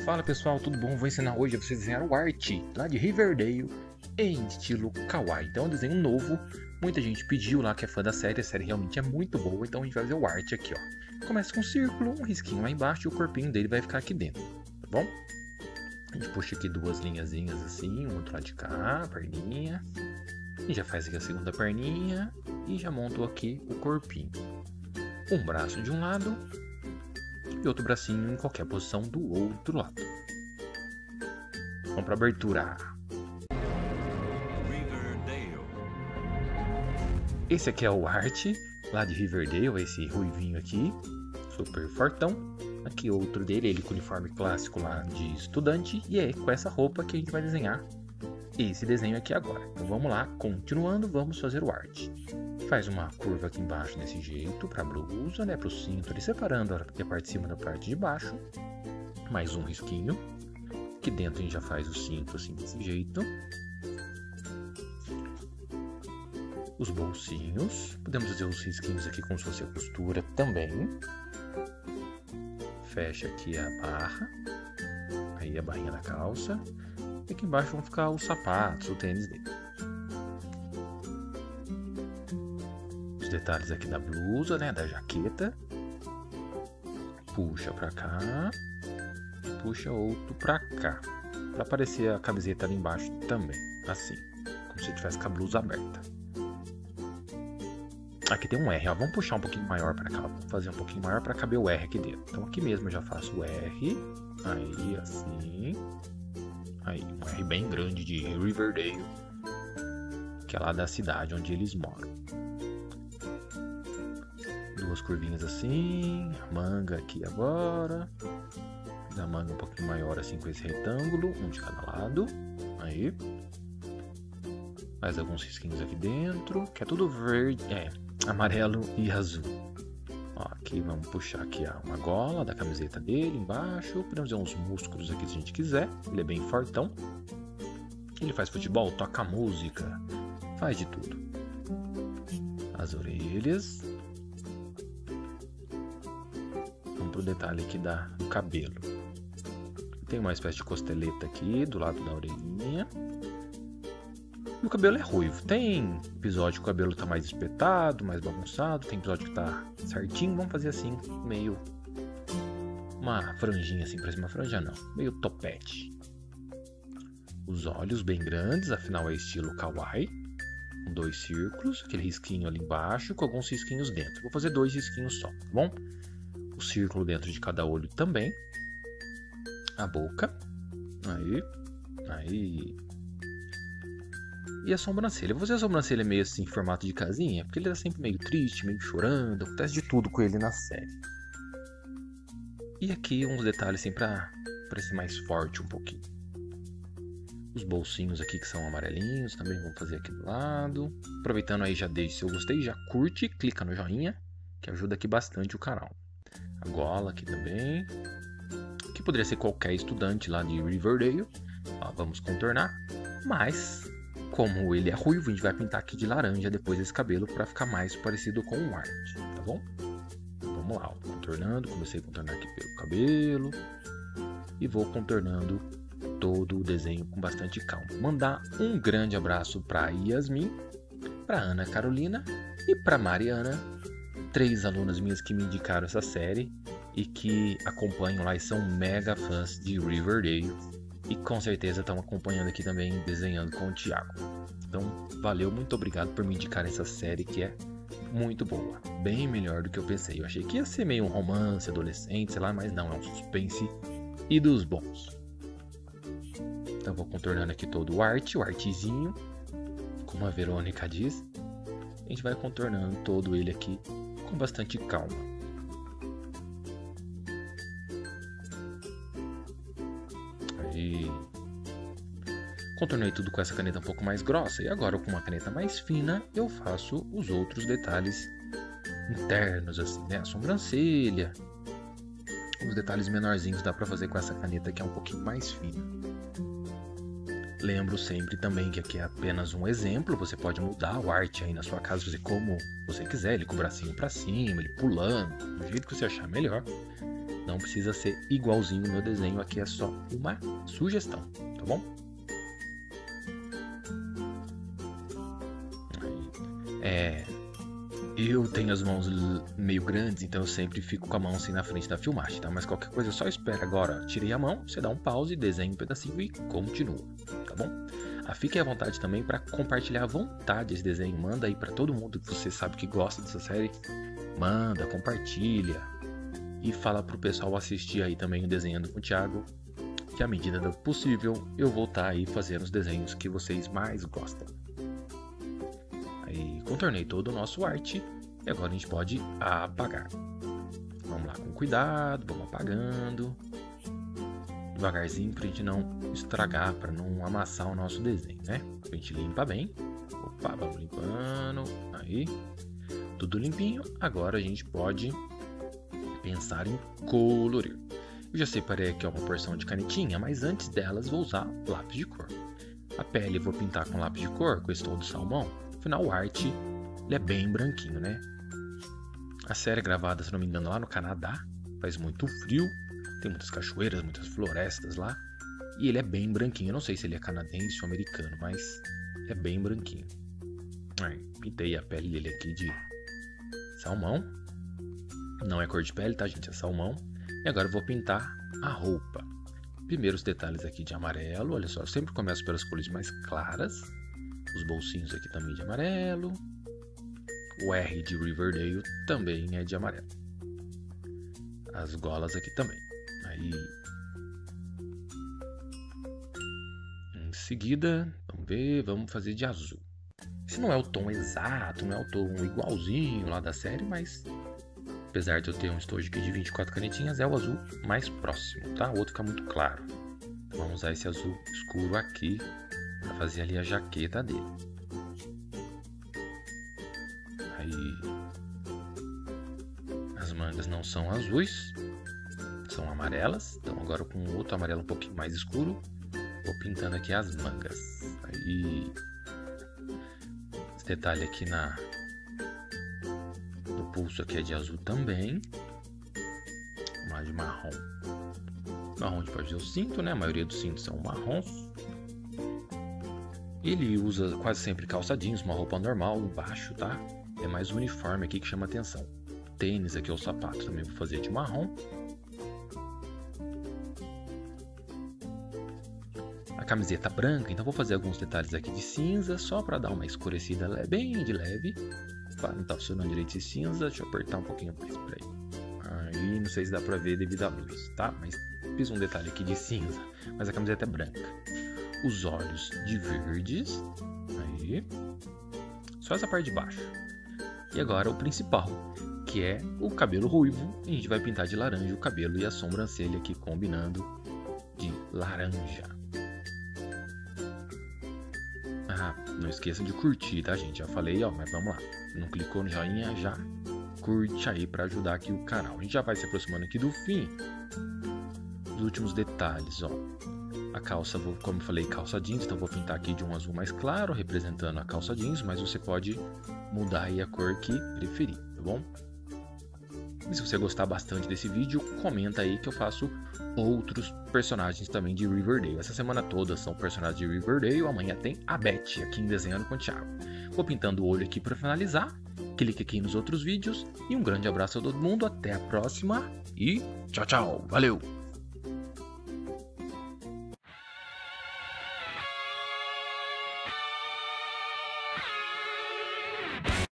Fala pessoal, tudo bom? Vou ensinar hoje a vocês desenhar o Art lá de Riverdale em estilo kawaii. Então é um desenho novo, muita gente pediu lá que é fã da série, a série realmente é muito boa, então a gente vai fazer o Art aqui, ó. Começa com um círculo, um risquinho lá embaixo e o corpinho dele vai ficar aqui dentro, tá bom? A gente puxa aqui duas linhazinhas assim, um outro lado de cá, perninha. E já faz aqui a segunda perninha e já montou aqui o corpinho. Um braço de um lado e outro bracinho em qualquer posição do outro lado. Vamos para a abertura. Riverdale. Esse aqui é o Art lá de Riverdale, esse ruivinho aqui, super fortão. Aqui outro dele, ele com o uniforme clássico lá de estudante, e é com essa roupa que a gente vai desenhar esse desenho aqui agora. Então vamos lá, continuando, vamos fazer o Art. Faz uma curva aqui embaixo desse jeito, para a blusa, né, para o cinto ali, separando a parte de cima da parte de baixo. Mais um risquinho. Aqui dentro a gente já faz o cinto assim, desse jeito. Os bolsinhos. Podemos fazer os risquinhos aqui como se fosse a costura também. Fecha aqui a barra. Aí a barrinha da calça. E aqui embaixo vão ficar os sapatos, o tênis dele. Os detalhes aqui da blusa, né, da jaqueta. Puxa pra cá. Puxa outro pra cá. Pra aparecer a camiseta ali embaixo também. Assim. Como se tivesse com a blusa aberta. Aqui tem um R, ó. Vamos puxar um pouquinho maior pra cá. Vamos fazer um pouquinho maior pra caber o R aqui dentro. Então aqui mesmo eu já faço o R. Aí, assim. Aí, um R bem grande de Riverdale. Que é lá da cidade onde eles moram. Duas curvinhas assim. Manga aqui agora. Da manga um pouquinho maior assim com esse retângulo. Um de cada lado. Aí. Mais alguns risquinhos aqui dentro. Que é tudo verde. Amarelo e azul. Ó, aqui vamos puxar aqui uma gola da camiseta dele embaixo. Podemos ver uns músculos aqui se a gente quiser. Ele é bem fortão. Ele faz futebol, toca música. Faz de tudo. As orelhas. Vamos pro detalhe aqui do cabelo. Tem uma espécie de costeleta aqui do lado da orelhinha. E o cabelo é ruivo. Tem episódio que o cabelo tá mais espetado, mais bagunçado. Tem episódio que tá certinho. Vamos fazer assim, meio uma franjinha assim pra cima. Franja não, meio topete. Os olhos bem grandes, afinal é estilo kawaii. Com dois círculos, aquele risquinho ali embaixo com alguns risquinhos dentro. Vou fazer dois risquinhos só, tá bom? O círculo dentro de cada olho também. A boca. Aí. E a sobrancelha. Eu vou fazer a sobrancelha meio assim, em formato de casinha, porque ele tá sempre meio triste, meio chorando. Acontece de tudo com ele na série. E aqui uns detalhes assim pra parecer mais forte um pouquinho. Os bolsinhos aqui que são amarelinhos, também vamos fazer aqui do lado. Aproveitando aí, já deixa seu gostei, já curte, clica no joinha, que ajuda aqui bastante o canal. A gola aqui também. Que poderia ser qualquer estudante lá de Riverdale. Ó, vamos contornar. Mas, como ele é ruivo, a gente vai pintar aqui de laranja depois esse cabelo para ficar mais parecido com o Art, tá bom? Vamos lá, ó, contornando. Comecei a contornar aqui pelo cabelo. E vou contornando todo o desenho com bastante calma. Mandar um grande abraço para Yasmin, para Ana Carolina e para Mariana. 3 alunas minhas que me indicaram essa série e que acompanham lá e são mega fãs de Riverdale. E com certeza estão acompanhando aqui também, desenhando com o Thiago. Então, valeu, muito obrigado por me indicar essa série que é muito boa. Bem melhor do que eu pensei. Eu achei que ia ser meio um romance, adolescente, sei lá, mas não, é um suspense e dos bons. Então, vou contornando aqui todo o artezinho, como a Verônica diz. A gente vai contornando todo ele aqui com bastante calma. Aí. Contornei tudo com essa caneta um pouco mais grossa. E agora com uma caneta mais fina eu faço os outros detalhes internos, assim, né? A sobrancelha. Os detalhes menorzinhos dá pra fazer com essa caneta que é um pouquinho mais fina. Lembro sempre também que aqui é apenas um exemplo. Você pode mudar o Art aí na sua casa, fazer como você quiser. Ele com o bracinho pra cima, ele pulando, do jeito que você achar melhor. Não precisa ser igualzinho o meu desenho, aqui é só uma sugestão, tá bom? Eu tenho as mãos meio grandes, então eu sempre fico com a mão assim na frente da filmagem, tá? Mas qualquer coisa, só espera agora. Tirei a mão, você dá um pause, desenha um pedacinho e continua, tá bom? Fique à vontade também para compartilhar à vontade esse desenho. Manda aí para todo mundo que você sabe que gosta dessa série. Manda, compartilha. E fala pro pessoal assistir aí também o Desenhando com o Thiago, que à medida do possível eu vou estar aí fazendo os desenhos que vocês mais gostam. Aí contornei todo o nosso arte e agora a gente pode apagar. Vamos lá com cuidado, vamos apagando. Devagarzinho pra gente não estragar, para não amassar o nosso desenho, né? A gente limpa bem. Opa, vamos limpando. Aí, tudo limpinho. Agora a gente pode pensar em colorir. Eu já separei aqui uma porção de canetinha, mas antes delas vou usar lápis de cor. A pele eu vou pintar com lápis de cor, com esse tom de salmão. Afinal, o arte ele é bem branquinho, né? A série é gravada, se não me engano, lá no Canadá. Faz muito frio, tem muitas cachoeiras, muitas florestas lá. E ele é bem branquinho. Eu não sei se ele é canadense ou americano, mas é bem branquinho. Aí, pintei a pele dele aqui de salmão. Não é cor de pele, tá, gente? É salmão. E agora eu vou pintar a roupa. Primeiro os detalhes aqui de amarelo. Olha só, eu sempre começo pelas cores mais claras. Os bolsinhos aqui também de amarelo. O R de Riverdale também é de amarelo. As golas aqui também. Aí, em seguida, vamos ver, vamos fazer de azul. Esse não é o tom exato, não é o tom igualzinho lá da série, mas apesar de eu ter um estojo aqui de 24 canetinhas, é o azul mais próximo, tá? O outro fica muito claro. Então, vamos usar esse azul escuro aqui para fazer ali a jaqueta dele. Aí, as mangas não são azuis, são amarelas. Então agora com outro amarelo um pouquinho mais escuro, vou pintando aqui as mangas. Aí, esse detalhe aqui no pulso aqui é de azul também. Uma de marrom. Marrom a gente pode ver o cinto, né? A maioria dos cintos são marrons. Ele usa quase sempre calça jeans, uma roupa normal embaixo, tá? É mais o uniforme aqui que chama atenção. Tênis aqui, o sapato também vou fazer de marrom. A camiseta branca, então vou fazer alguns detalhes aqui de cinza, só para dar uma escurecida bem de leve. Opa, não tá funcionando direito esse cinza, deixa eu apertar um pouquinho mais por aí. Aí, não sei se dá para ver devido à luz, tá? Mas fiz um detalhe aqui de cinza, mas a camiseta é branca. Os olhos de verdes, aí, só essa parte de baixo. E agora o principal, que é o cabelo ruivo. E a gente vai pintar de laranja o cabelo e a sobrancelha aqui combinando de laranja. Não esqueçam de curtir, tá, gente? Já falei, ó, mas vamos lá. Não clicou no joinha, já curte aí para ajudar aqui o canal. A gente já vai se aproximando aqui do fim. Dos últimos detalhes, ó. A calça, como eu falei, calça jeans, então vou pintar aqui de um azul mais claro, representando a calça jeans, mas você pode mudar aí a cor que preferir, tá bom? E se você gostar bastante desse vídeo, comenta aí que eu faço outros personagens também de Riverdale. Essa semana toda são personagens de Riverdale, amanhã tem a Beth aqui em Desenhando com o Thiago. Vou pintando o olho aqui para finalizar, clique aqui nos outros vídeos e um grande abraço a todo mundo, até a próxima e tchau, tchau, valeu!